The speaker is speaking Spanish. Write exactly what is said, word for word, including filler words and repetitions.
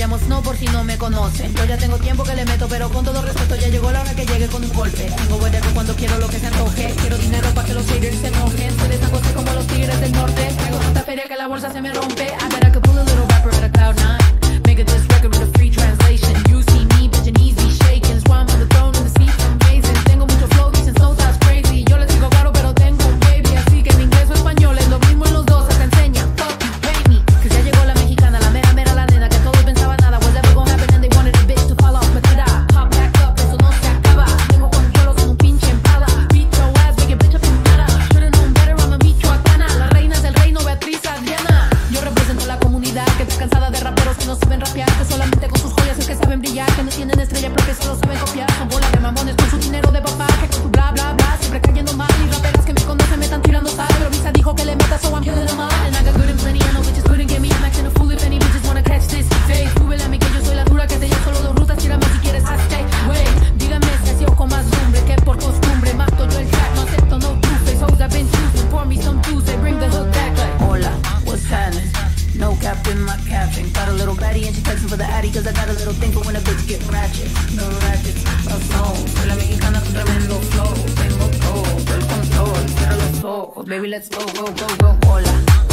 llamo Snow por si no me conocen. Yo ya tengo tiempo que le meto, pero con todo respeto ya llegó la hora que llegue con un golpe. Tengo guardia cuando quiero lo que se antoje. Quiero dinero para que los haters se enojen. Se les acosté como los tigres del norte. Traigo tanta feria que la bolsa se me rompe. I bet I could pull a little rapper at a cloud nine. Make a diss record with a free translation. You see me, bitch, and easy shaking. That's why I'm on the throne and the seats amazing. Tengo mucho flow, dicen Snow that's crazy. Yo les digo claro, pero tengo un baby. Así que en inglés o español es lo mismo en los dos. Hasta enseña, fuck you, pay me. Que ya llegó la mexicana, la mera mera la nena. Que todos pensaban nada was ever gonna happen and they wanted a bitch to fall off. But tira, pop back up, eso no se acaba. Tengo control con un pinche empada. Beat your ass, make it bitch up in nada. Should've known better, I'm a michoacana. La reina del reino, Beatriz Adriana. Yo represento la comunidad que está cansada de raperos que no saben rapear. Que solamente con sus joyas es que saben brillar. Que no tienen estrella porque solo saben copiar. Son bolas de mamones con su dinero de papá. Que con su bla bla bla siempre cayendo mal. Y raperas que me conocen me están tirando sal. Pero Visa dijo que le meta, so I'm killing them all. And I got good and plenty, I know bitches couldn't get me. I'm acting a fool if any bitches wanna catch this face. Súbele a mí que yo soy la dura que te llevo solo dos rutas. Tírame si quieres hasta wey. Dígame si así o con más lumbre que por costumbre. Mato yo el track, no acepto no two-face. Hoes I've been choosing, pour me some Tuesday. Bring the hook back like hola, what's happening? No cap in my caption. Got a little baddie and she texting for the addy. Cause I got a little thing for when a bitch get ratchet. No ratchets, no snow. Soy la mexicana con tremendo flow. Tengo todo, el control, cierra los ojos. Baby, let's go, go, go, go, hola.